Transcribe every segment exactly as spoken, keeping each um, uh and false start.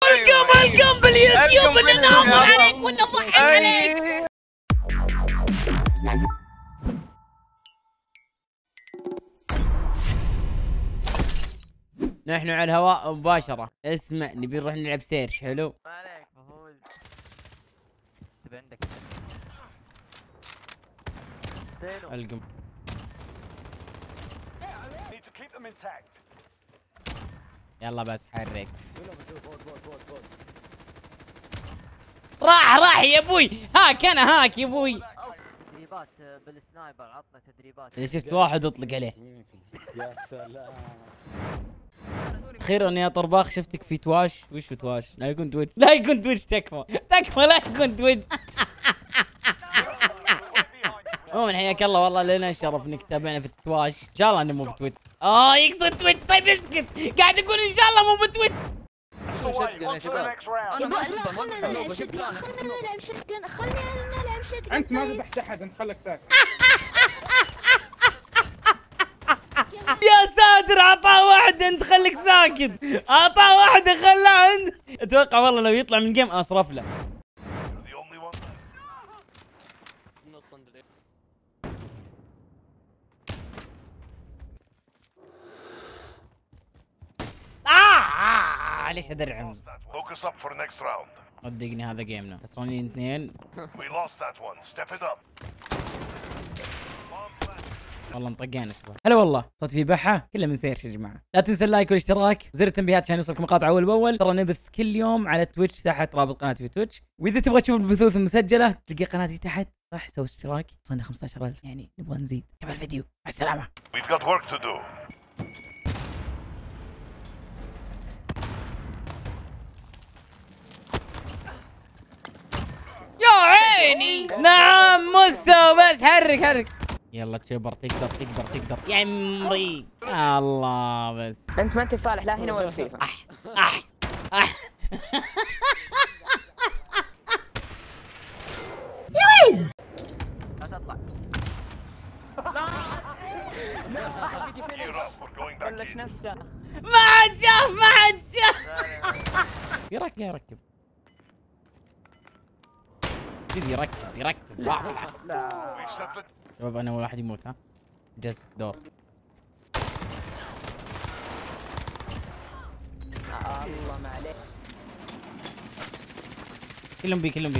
القم القم باليوتيوب اللي نامر عليك ونضحك عليك. نحن على الهواء مباشرة. اسمع نبي نروح نلعب سيرش. حلو ما عليك فهول. تبي عندك القم. يلا بس حرك. راح راح يا ابوي. هاك انا هاك يا ابوي. تدريبات بالسنايبر. عطنا تدريبات. اذا شفت واحد اطلق عليه. يا سلام. اخيرا يا طرباخ شفتك في تواش. وش في تواش؟ لا يكون تويتش. لا يكون تويتش. تكفى تكفى لا يكون تويتش. عموما حياك الله والله لنا الشرف انك تتابعنا في التواش. ان شاء الله انه مو بتويتش. اه يقصد تويتش. طيب اسكت. قاعد اقول ان شاء الله مو بتويتش. يا شباب انا ما خلينا نلعب شتقن. خلينا نلعب شتقن. خلينا نلعب شتقن. انت ما ذبحت احد. انت خليك ساكت. يا ساتر اعطاه واحده. انت خليك ساكت. اعطاه واحده خلاه عند. اتوقع والله لو يطلع من الجيم اصرف له. آه ليش ادرعم؟ صدقني هذا جيمنا. خسرانين اثنين. والله انطقينا شباب. هلا والله صوت في بحه كله من سيرش يا جماعه. لا تنسى اللايك والاشتراك وزر التنبيهات عشان يوصلك مقاطع اول باول. ترى نبث كل يوم على تويتش تحت رابط قناتي في تويتش. واذا تبغى تشوف البثوث المسجله تلقى قناتي تحت. راح سوي اشتراك. وصلنا خمسة عشر ألف يعني نبغى نزيد. كمل الفيديو. مع السلامه. We've got work to do. يا عيني. نعم مستوى بس. حرك حرك. يلا تشبر. تقدر تقدر تقدر يا عمري. الله بس. انت ما انت فالح لا هنا ولا فيفا. اح اح اح. لا تطلع. بلش نفسه. ما عاد شاف ما عاد شاف. يركب يركب يركب يركب. لا شباب انا اول واحد يموت. ها جست دور. الله ما عليك. كلهم بي كلهم بي.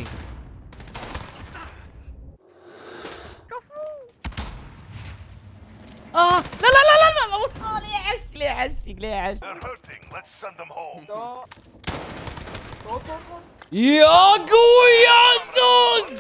اه لا لا لا لا لا. ليه يعشق ليه يعشق ليه يعشق. يا قوي يا زوز.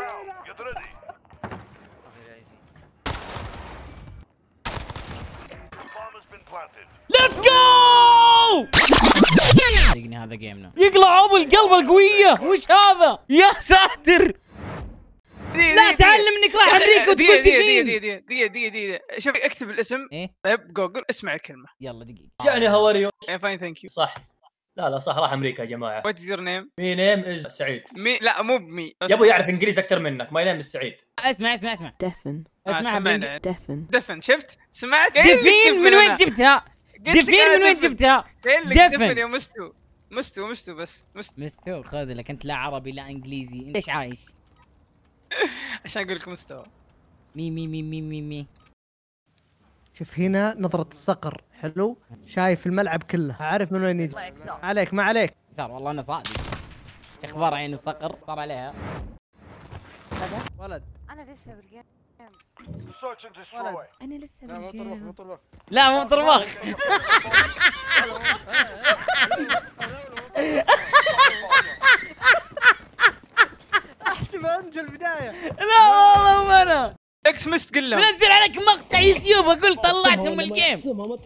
ليتس جو. صدقني هذا جيمنا. يقلع ابو القلب القويه. وش هذا يا ساتر. لا تعلم انك راح امريكا وتقول دقيقة دقيقة دقيقة دقيقة دقيقة دقيقة. شوف اكتب الاسم. ايه طيب جوجل اسمع الكلمة. يلا دقيقة. يعني هاو ار يو. فاين ثانك يو. صح. لا لا صح راح امريكا يا جماعه. وات از يور نيم؟ مي نيم از سعيد. مي لا مو بمي. يا ابو يعرف انجليزي اكثر منك. ماي نيم از سعيد. اسمع اسمع اسمع. دفن. اسمع دفن. دفن. شفت؟ سمعت؟ دفين من وين جبتها؟ دفين من وين جبتها؟ دفن يا مستو. مستو مستو بس مستو. مستو خذ لك انت. لا عربي لا انجليزي. انت ليش عايش؟ عشان اقول لك مستوى. مي مي مي مي مي مي. شوف هنا نظرة الصقر. حلو. شايف الملعب كله. عارف من وين يجي. عليك ما عليك. صار والله انا صادق. ايش اخبار عين الصقر؟ صار عليها ولد. انا لسه بالجيم. انا لسه بالجيم. لا مو طرباخ. احسبها انت البداية. لا والله ما انا. اكس مست قل لهم. منزل عليك مقطع يوتيوب اقول طلعتهم الجيم.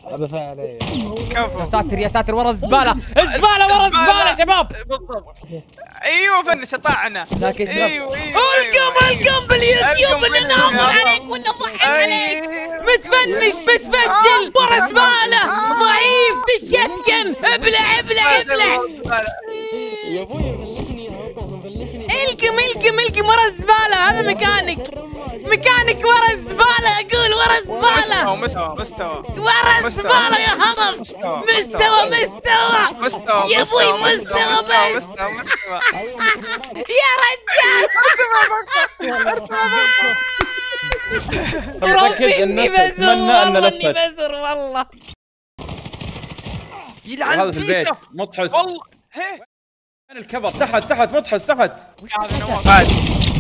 يا ساتر يا ساتر. ورا الزبالة. الزبالة ورا الزبالة شباب. بالضبط. ايوه فنش طلعنا. ايوه ايوه. القم القم باليوتيوب اللي نامر عليك ونضحك عليك. متفنش متفشل ورا الزبالة. ضعيف بالشتقن. ابلع ابلع ابلع. يا ابوي بلشني بلشني. القم القم القم ورا الزبالة. هذا مكانك. مكانك ورا الزبالة. اقول ورا مستوى الزباله مستوى مستوى ورا الزباله يا هضم. مستوى مستوى مستوى مستوى يا ابوي مستوى بس مستوى مستوى يا رجال. متأكد ربي انك اني بزر تتمنى ان والله اني لفت. بزر والله. يلعن هذا في البيت بيسه مطحس. والله. هي وين الكبر؟ تحت تحت مطحس تحت. هذا نواف عادي.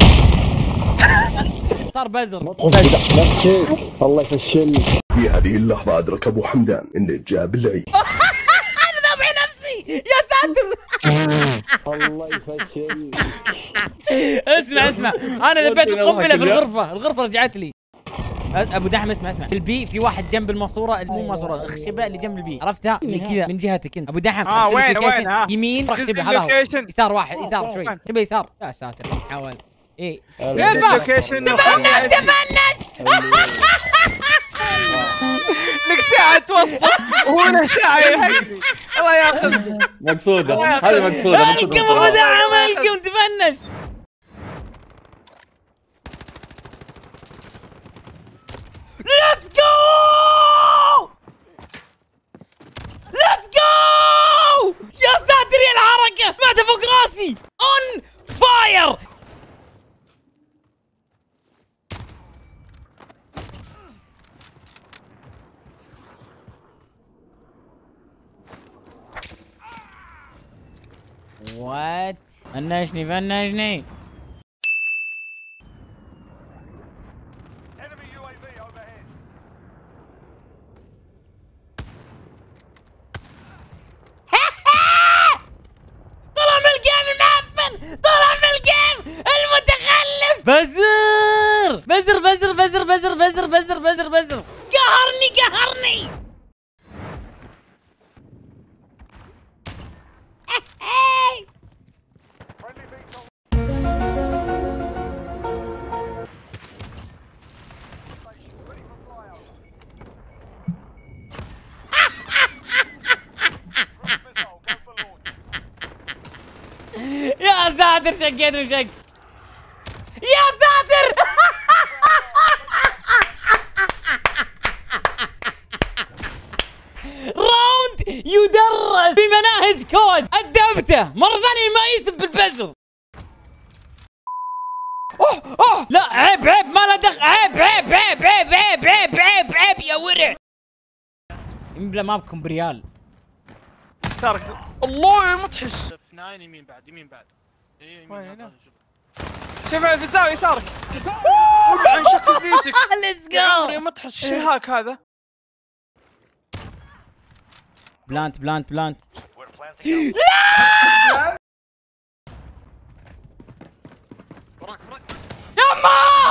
صار بزر. الله يفشلني. في هذه اللحظة أدرك أبو حمدان إن جاب العيد. انا ذابح نفسي يا ساتر. الله يفشلني. اسمع اسمع انا ذبيت القنبله في الغرفه، الغرفه رجعت لي. ابو دحم اسمع اسمع، البي في واحد جنب الماسوره، مو ماسوره، الخشبه اللي جنب البي، عرفتها؟ اللي كذا من جهتك انت ابو دحم. اه وين وين ها؟ يمين خشبه هذا هو. اللوكيشن. يسار واحد، يسار شوي، تبي يسار. يا ساتر حاول. ايه اللوكيشن. تفنش تفنش. لك ساعة توصل وهنا ساعة يهقني. الله ياخذ. مقصودة هذه مقصودة. مالكم ابو دحم مالكم تفنش. Let's go! Let's go! يا ساتر يا الحركة، مات فوق راسي. On fire! What? فنشني فنشني. طلع من الجيم المعفن، طلع من الجيم المتخلف. بزر بزر بزر بزر بزر بزر بزر بزر بزر قهرني قهرني. يا ساتر شقيت وشق. يا ساتر. راوند يدرس بمناهج كود أدبته مرة ثانية ما يسب بالبزر. أوه أوه لا عيب عيب ما له دخل. عيب عيب عيب عيب عيب عيب عيب عيب يا ورع. يملا ما بكم بريال. سارك الله مطحس. اثنين يمين بعد يمين بعد. اي وين يمين هنا؟ شوف في الزاوية يسارك. عن شكل بيسك. ليتس يا عمري جو. مطحس ايش الهاك هذا؟ بلانت بلانت بلانت. We're planting.